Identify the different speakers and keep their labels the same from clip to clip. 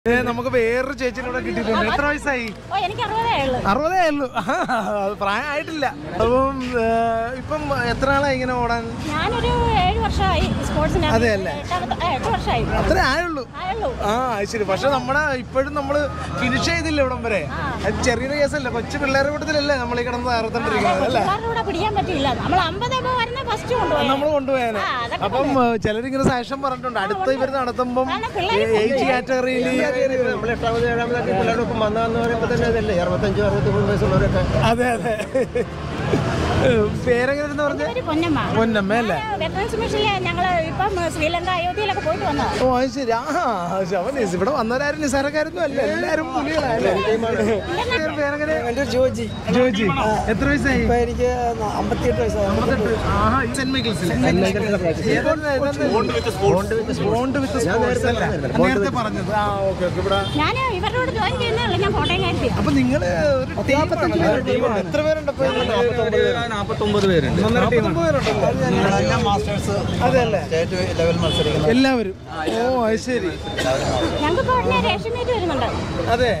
Speaker 1: നമുക്ക് വേറൊരു ചേച്ചിനെ ഇവിടെ കിട്ടിയിട്ടുണ്ട്. എത്ര വയസ്സായി? 60 ഉള്ളൂ. പ്രായമായിട്ടില്ല. അപ്പം ഇപ്പം എത്ര നാളായി ഇങ്ങനെ ഓടാൻ?
Speaker 2: ഞാനൊരു 7 വർഷമായി സ്പോർട്സിന്.
Speaker 3: അതെ അല്ലേ?
Speaker 2: 8 വർഷമായി.
Speaker 3: അത്രേ ആയുള്ളൂ. ആ ശരി. പക്ഷെ നമ്മുടെ ഇപ്പോഴും നമ്മള് ഫിനിഷ് ചെയ്തില്ല ഇവിടം വരെ. ചെറിയൊരു കേസല്ല, കൊച്ചു പിള്ളേരുടെ കൂട്ടത്തിലല്ലേ നമ്മൾ ഈ കിടന്ന് അറുത്തോണ്ടിരിക്കുന്നത് അല്ലേ?
Speaker 2: പിടിക്കാൻ പറ്റില്ല. നമ്മൾ 50
Speaker 3: നമ്മൾ കൊണ്ടുപോയാനെ. അപ്പം ചിലരിങ്ങനെ സാക്ഷ്യം പറഞ്ഞിട്ടുണ്ട്, അടുത്ത ഇവർ നടത്തുമ്പം ഏജ് കാറ്റഗറിയിൽ അതെ അതെ. പേരെങ്ങനെ പറഞ്ഞ? പൊന്നമ്മ അല്ലേ? ഓ അത് ശരി. അവൻ ഇവിടെ വന്നവരാരും നിസാരക്കാരൊന്നും അല്ല, എല്ലാരും പുലികളാണ്. പേരെങ്ങനെ?
Speaker 4: ജോജി.
Speaker 3: ജോജി. എത്ര വയസ്സായി?
Speaker 4: എനിക്ക് 58 വയസ്സായി.
Speaker 3: സെന്റ് മൈക്കിൾസിലെ നേരത്തെ പറഞ്ഞത്. അപ്പൊ നിങ്ങള് എത്ര പേരുണ്ട്?
Speaker 4: 49 പേരുണ്ട്.
Speaker 3: അതെല്ലേ? എല്ലാവരും. ഓ അത് ശരി. അതെ.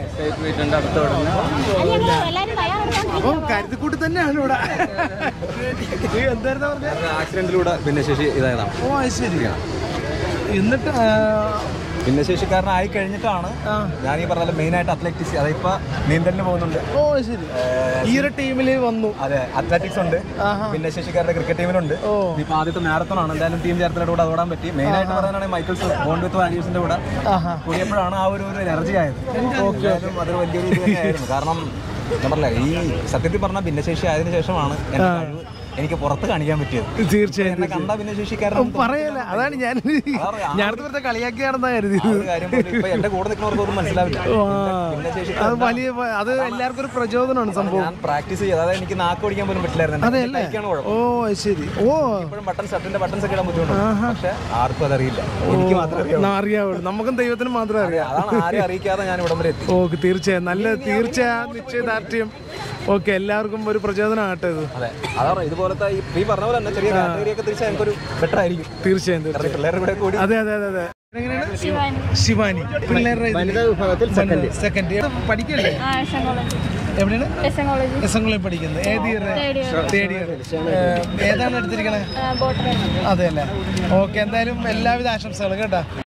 Speaker 3: അപ്പം കരുതിക്കൂട്ടി തന്നെയാണ് ഇവിടെ. എന്തായിരുന്നു പറഞ്ഞ?
Speaker 4: ആക്സിഡന്റിലൂടെ ഭിന്നശേഷി ഇതായതാണ്.
Speaker 3: ഓ അത് ശരി. എന്നിട്ട്
Speaker 4: ഭിന്നശേഷിക്കാരനായി കഴിഞ്ഞിട്ടാണ് ഞാൻ ഈ പറഞ്ഞ മെയിനായിട്ട് അത്ലറ്റിക്സ്, അതിപ്പോ നീന്തലിന് പോകുന്നുണ്ട്.
Speaker 3: ഓ ശരി. ഈ ഒരു ടീമില് വന്നു.
Speaker 4: അതെ, അത്ലറ്റിക്സ് ഉണ്ട്, ഭിന്നശേഷിക്കാരുടെ ക്രിക്കറ്റ് ടീമിലുണ്ട്. ഇപ്പൊ ആദ്യത്തെ മാരത്തോൺ ആണ്, എന്തായാലും ടീം ചേർത്തലയുടെ കൂടെ ഓടാൻ പറ്റി. മെയിനായിട്ട് പറയാനാണെങ്കിൽ മൈക്കിൾസ് ബോണ്ട് വിത്ത് വാല്യൂസിന്റെ കൂടെ കൂടിയപ്പോഴാണ് ആ ഒരു എനർജി ആയത്. അതൊരു വലിയൊരു ഇത് തന്നെയായിരുന്നു. കാരണം നമ്മളല്ലേ, ഈ സത്യത്തിൽ പറഞ്ഞ ഭിന്നശേഷി ആയതിനു ശേഷമാണ് എനിക്ക് പുറത്ത് കാണിക്കാൻ പറ്റിയത്.
Speaker 3: തീർച്ചയായും
Speaker 4: എന്നെ കണ്ട ഭിന്നശേഷിക്കാരൻ
Speaker 3: പറയല്ല. അതാണ് ഞാനടുത്ത് വെറുതെ കളിയാക്കിയാണെന്നാ കരുതി.
Speaker 4: എന്റെ കൂടെ നിൽക്കുന്നവർക്ക് മനസ്സിലാവില്ല.
Speaker 3: അത് വലിയ, അത് എല്ലാവർക്കും ഒരു പ്രചോദനമാണ് സംഭവം.
Speaker 4: ഞാൻ പ്രാക്ടീസ് ചെയ്ത്, അതായത് എനിക്ക് നാക്ക് ഓടിക്കാൻ പോലും പറ്റില്ലായിരുന്നു.
Speaker 3: അതെയല്ലേ? ഓ ശരി. ഓ
Speaker 4: ഇപ്പോഴും ഷർട്ടിന്റെ ബട്ടൺസ് ഒക്കെ ഇടാൻ ബുദ്ധിമുട്ടുണ്ട്. പക്ഷെ ആർക്കും അതറിയില്ല, എനിക്ക് മാത്രമേ
Speaker 3: അറിയാവുള്ളൂ. നമുക്കും ദൈവത്തിനും മാത്രമേ അറിയാം.
Speaker 4: അതാണ് ആരും അറിയിക്കാതെ ഞാൻ ഇവിടം വരെ എത്തി.
Speaker 3: ഓക്കെ, തീർച്ചയായും നല്ല നിശ്ചയദാർഢ്യം. ഓക്കെ, എല്ലാവർക്കും ഒരു പ്രചോദനമാകട്ടെ ഇത്.
Speaker 4: അതെ, അതാണ് ഇതുപോലത്തെ ഈ പറഞ്ഞ പോലെ തന്നെ ചെറിയ കാറ്റഗറിയൊക്കെ തിരിച്ചാൽ എനിക്കൊരു ബെറ്റർ ആയിരിക്കും.
Speaker 3: തീർച്ചയായും
Speaker 4: പിള്ളേരുടെ കൂടെ കൂടി.
Speaker 3: അതെ അതെ അതെ. ശിവാനി, പിള്ളേരുടെ സെക്കൻഡ് പഠിക്കല്ലേ? എവിടെയാണ്? എസ് പഠിക്കുന്നത്. ഏത് ഇയർ? Third year. ഏതാണ് എടുത്തിരിക്കണേ? അതെ അല്ലേ? ഓക്കെ, എന്തായാലും എല്ലാവിധ ആശംസകളും കേട്ടോ.